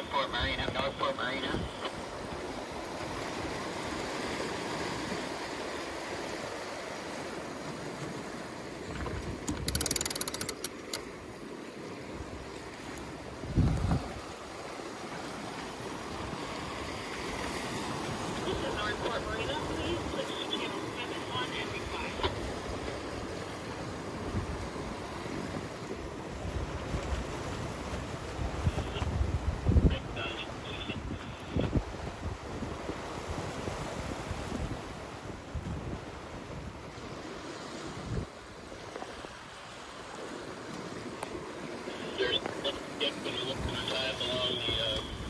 Northport Marina, Northport Marina. This is Northport Marina. Please switch to channel 7 on every 5. There's when you look at the time along the